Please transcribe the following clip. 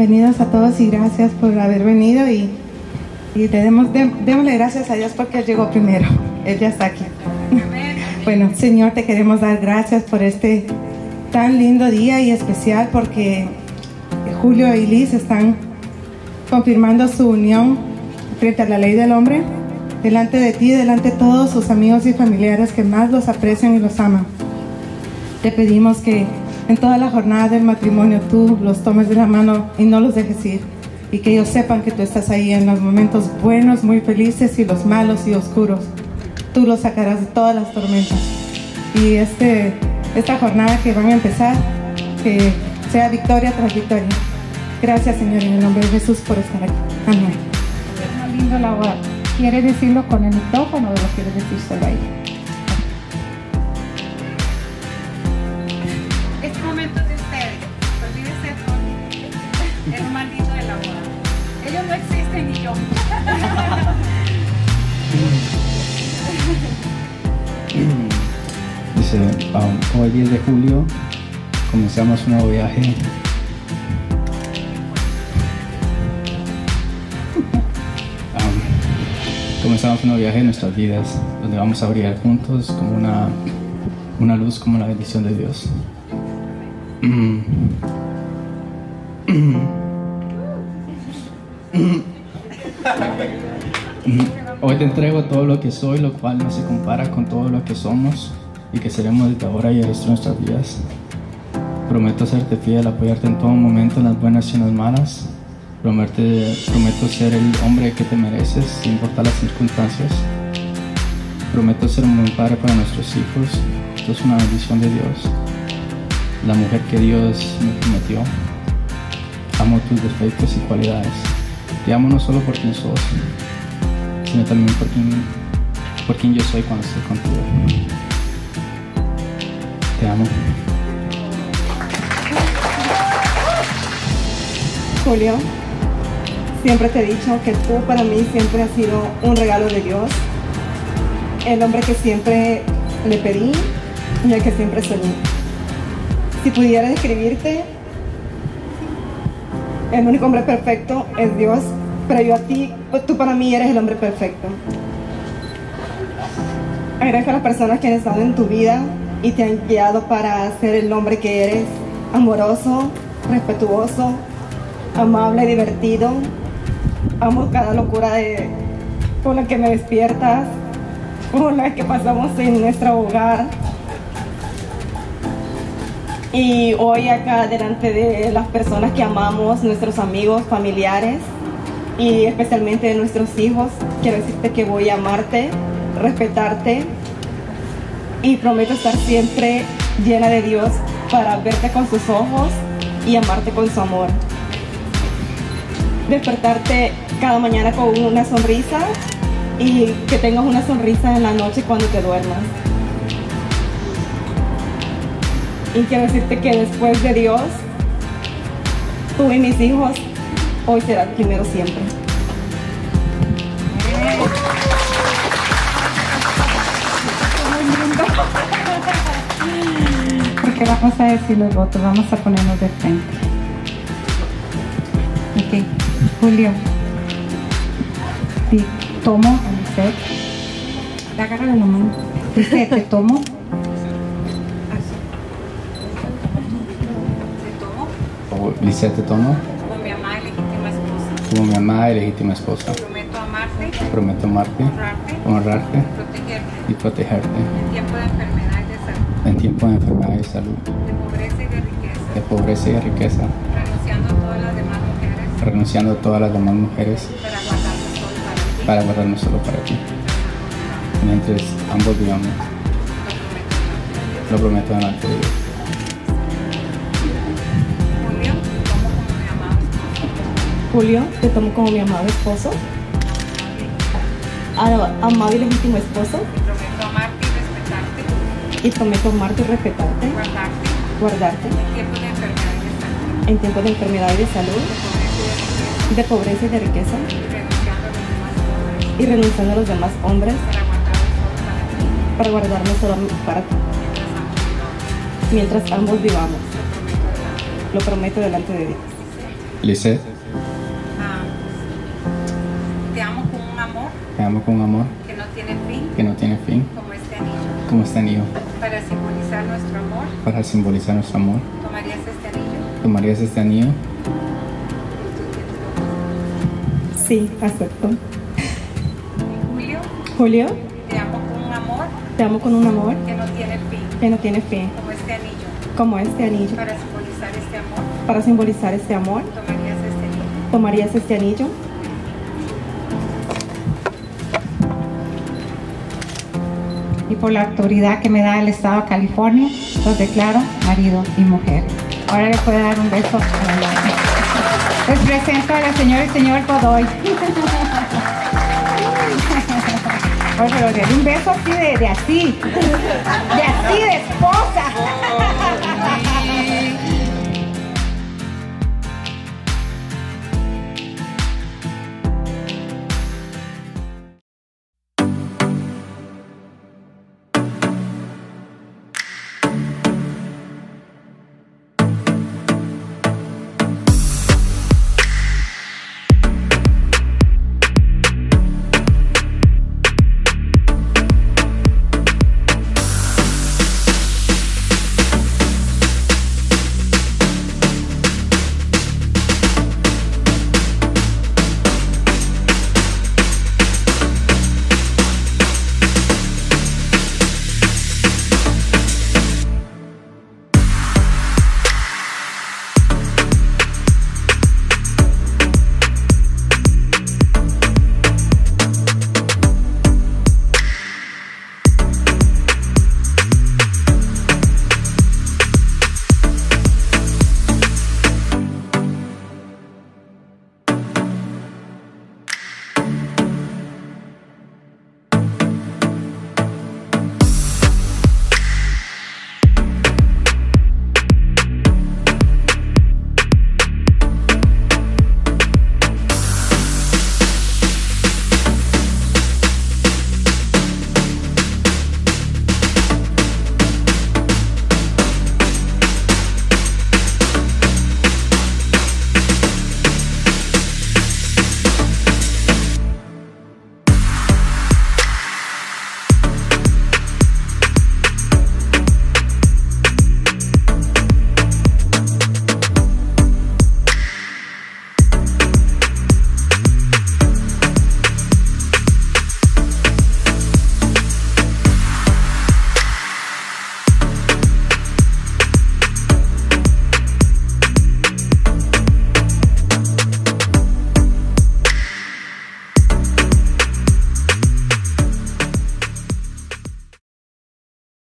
bienvenidos a todos y gracias por haber venido y démosle gracias a Dios porque Él llegó primero. Él ya está aquí. Bueno, Señor, te queremos dar gracias por este tan lindo día y especial porque Julio y Liz están confirmando su unión frente a la ley del hombre, delante de ti, delante de todos sus amigos y familiares que más los aprecian y los aman. Te pedimos que en toda la jornada del matrimonio tú los tomes de la mano y no los dejes ir, y que ellos sepan que tú estás ahí en los momentos buenos, muy felices, y los malos y oscuros. Tú los sacarás de todas las tormentas. Y esta jornada que van a empezar, que sea victoria tras victoria. Gracias, Señor, en el nombre de Jesús por estar aquí. Amén. Es muy lindo la voz. ¿Quieres decirlo con el micrófono o lo quieres decir solo ahí? Este momento es de ustedes. Olvídense el maldito de la boda. Ellos no existen y yo. Dice, hoy 10 de julio comenzamos un nuevo viaje. Comenzamos un nuevo viaje en nuestras vidas, donde vamos a brillar juntos como una luz, como la bendición de Dios. Hoy te entrego todo lo que soy, lo cual no se compara con todo lo que somos y que seremos desde ahora y el resto de nuestras vidas. Prometo serte fiel, apoyarte en todo momento, en las buenas y en las malas. Prometo ser el hombre que te mereces, sin importar las circunstancias. Prometo ser un buen padre para nuestros hijos. Esto es una bendición de Dios. La mujer que Dios me prometió. Amo tus defectos y cualidades. Te amo no solo por quien sos, sino también por quien yo soy cuando estoy contigo. Te amo. Julio, siempre te he dicho que tú para mí siempre has sido un regalo de Dios, el hombre que siempre le pedí y el que siempre soñé. Si pudiera describirte, el único hombre perfecto es Dios, pero yo a ti, tú para mí eres el hombre perfecto. Agradezco a las personas que han estado en tu vida y te han guiado para ser el hombre que eres, amoroso, respetuoso, amable, divertido. Amo cada locura con la que me despiertas, con la que pasamos en nuestro hogar. Y hoy acá delante de las personas que amamos, nuestros amigos, familiares y especialmente de nuestros hijos, quiero decirte que voy a amarte, respetarte y prometo estar siempre llena de Dios para verte con sus ojos y amarte con su amor. Despertarte cada mañana con una sonrisa y que tengas una sonrisa en la noche cuando te duermas. Y quiero decirte que después de Dios, tú y mis hijos hoy serán primero siempre. Porque vamos a decir los votos, vamos a ponernos de frente. Ok, Julio, te tomo a Lisette, agárrale la mano. Lisette, te tomo. Lisette, te tomo Como mi amada y legítima esposa. como mi amada y legítima esposa. Prometo amarte, Prometo amarte, honrarte protegerte y protegerte en tiempo de enfermedad y de salud, en tiempo de enfermedad y salud, de pobreza y de riqueza, de pobreza y de riqueza, renunciando a todas las demás mujeres renunciando a todas las demás mujeres para guardarnos solo para ti. mientras ambos vivamos. Lo prometo delante de Dios. Julio, Julio, tomo como mi amado esposo. te tomo como mi amado esposo, amado y legítimo esposo, Prometo amarte y respetarte, y prometo amarte y respetarte, guardarte en tiempos de enfermedad y de salud, en tiempos de enfermedad y de salud, de pobreza y de riqueza, de pobreza y de riqueza, y renunciando a los demás hombres y renunciando a los demás hombres para guardarnos solo para ti, para guardarnos solo para ti, mientras ambos vivamos. lo prometo delante de Dios. Lisette, Te amo con un amor te amo con un amor que no tiene fin, que no tiene fin, como este anillo. como este anillo. Para simbolizar nuestro amor, Para simbolizar nuestro amor, tomarías este anillo. ¿tomarías este anillo? Sí, acepto. Julio, Julio, te amo con un amor te amo con un amor que no tiene fin, que no tiene fin, como este anillo. como este anillo. Para simbolizar este amor, Para simbolizar este amor, tomarías este anillo. ¿tomarías este anillo? Y por la autoridad que me da el Estado de California, los declaro marido y mujer. Ahora le puedo dar un beso a la novia. Les presento a la señora y señor Godoy. Oye, pero de un beso así de esposa.